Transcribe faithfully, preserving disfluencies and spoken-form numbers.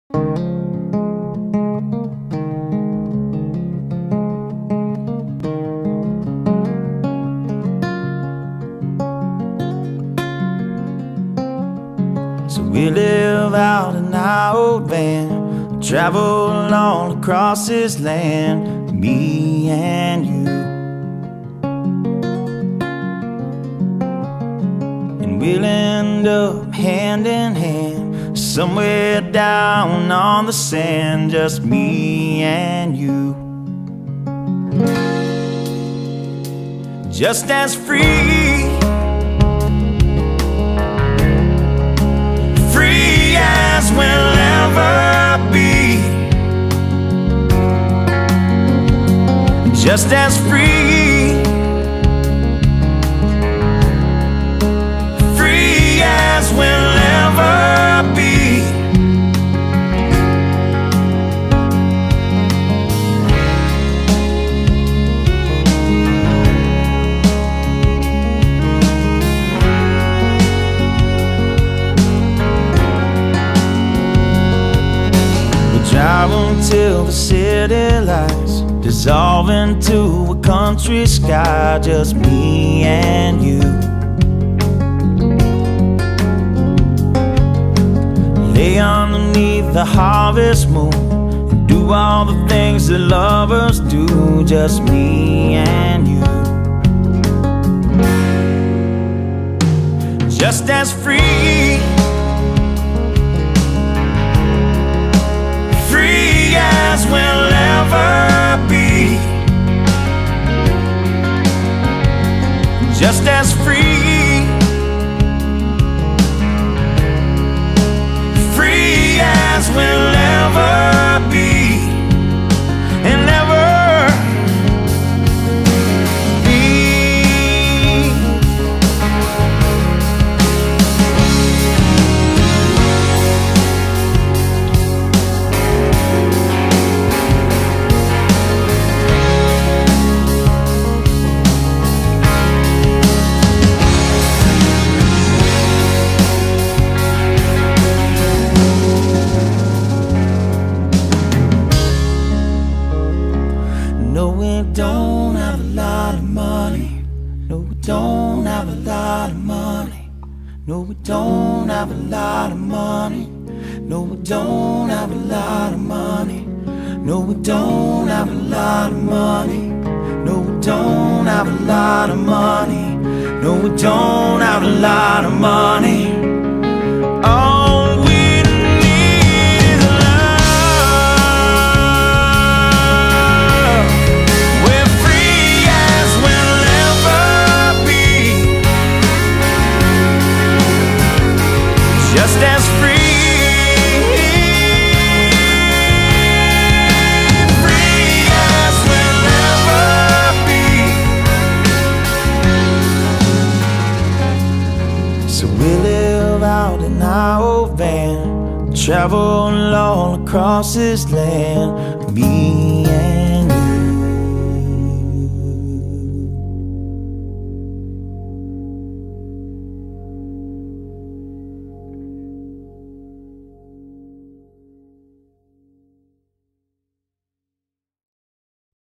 So we live out in our old van, travel all across this land, me and you. And we'll end up hand in hand, somewhere down on the sand, just me and you. Just as free, free as we'll ever be. Just as free, free as we'll ever be. Drive until the city lights dissolve into a country sky, just me and you. Lay underneath the harvest moon and do all the things that lovers do, just me and you. Just as free, free as we'll ever be. Just as free, free as we'll ever be. And ever be. No, we don't have a lot of money. No, we don't have a lot of money. No, we don't have a lot of money. No, we don't have a lot of money. No, we don't have a lot of money. No, we don't have a lot of money. No, we don't have a lot of money. All we need is love. We're free as we'll ever be. Just as free. So we live out in our old van, travel all across this land, me and